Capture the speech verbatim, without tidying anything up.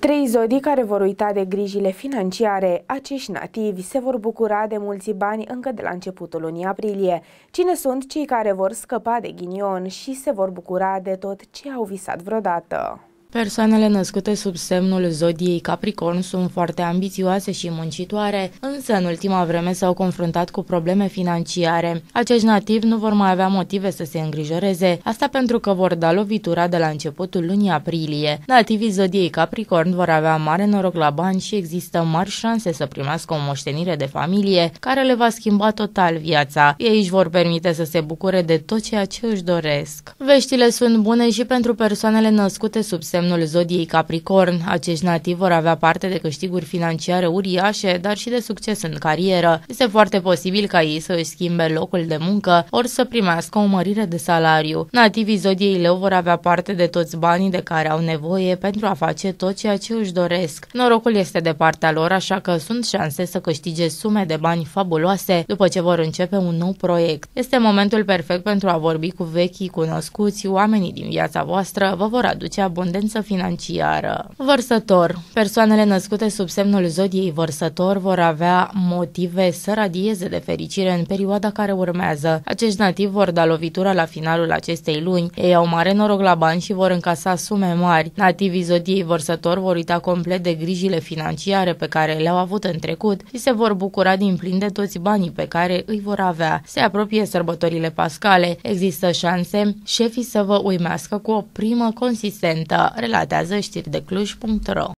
Trei zodii care vor uita de grijile financiare. Acești nativi se vor bucura de mulți bani încă de la începutul lunii aprilie. Cine sunt cei care vor scăpa de ghinion și se vor bucura de tot ce au visat vreodată? Persoanele născute sub semnul zodiei Capricorn sunt foarte ambițioase și muncitoare, însă în ultima vreme s-au confruntat cu probleme financiare. Acești nativi nu vor mai avea motive să se îngrijoreze, asta pentru că vor da lovitura de la începutul lunii aprilie. Nativii zodiei Capricorn vor avea mare noroc la bani și există mari șanse să primească o moștenire de familie care le va schimba total viața. Ei își vor permite să se bucure de tot ceea ce își doresc. Veștile sunt bune și pentru persoanele născute sub semnul semnul zodiei Capricorn. Acești nativi vor avea parte de câștiguri financiare uriașe, dar și de succes în carieră. Este foarte posibil ca ei să își schimbe locul de muncă ori să primească o mărire de salariu. Nativii zodiei Leu vor avea parte de toți banii de care au nevoie pentru a face tot ceea ce își doresc. Norocul este de partea lor, așa că sunt șanse să câștige sume de bani fabuloase după ce vor începe un nou proiect. Este momentul perfect pentru a vorbi cu vechii cunoscuți, oamenii din viața voastră vă vor aduce abundență financiară. Vărsător. Persoanele născute sub semnul zodiei Vărsător vor avea motive să radieze de fericire în perioada care urmează. Acești nativi vor da lovitura la finalul acestei luni. Ei au mare noroc la bani și vor încasa sume mari. Nativii zodiei Vărsător vor uita complet de grijile financiare pe care le-au avut în trecut și se vor bucura din plin de toți banii pe care îi vor avea. Se apropie sărbătorile pascale. Există șanse șefii să vă uimească cu o primă consistentă, relatează știri de cluj punct ro.